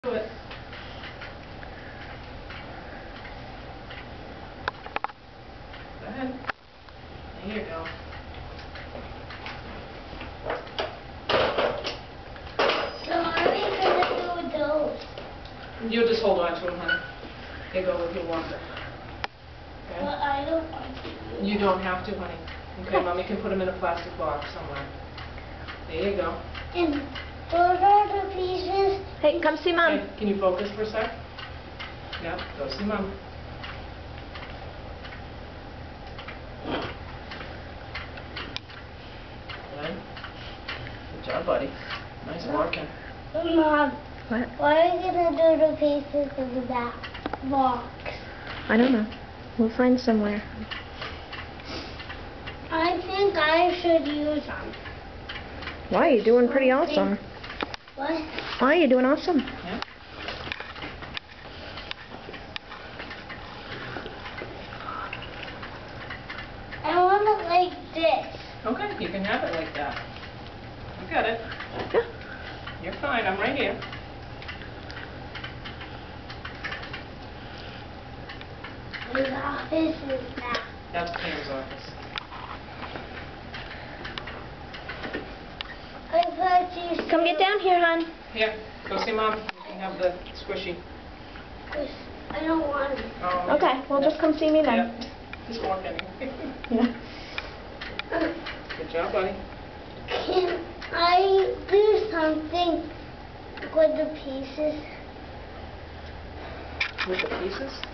Do it. Go ahead. There you go. So what are we going to do with those? You just hold on to them, honey. They go with your walker. But Okay? I don't want to. You don't have to, honey. Okay, Mommy can put them in a plastic box somewhere. There you go. And those are the pieces. Hey, come see Mom. Okay, can you focus for a sec? Yeah, go see Mom. Good. Good job, buddy. Nice working. Mom, What? what are we going to do the pieces in the back box? I don't know. We'll find somewhere. I think I should use them. Why? You're doing pretty awesome. What? Why? You're doing awesome. Yeah. I want it like this. Okay, you can have it like that. You got it. Yeah. You're fine. I'm right here. Whose office is that? That's Pam's office. I thought you Come get down here, hon. Here, go see Mom. You can have the squishy. I don't want it. Oh, Okay, well, just come see me then. Yeah. Just walk in. Yeah. Good job, buddy. Can I do something with the pieces? With the pieces?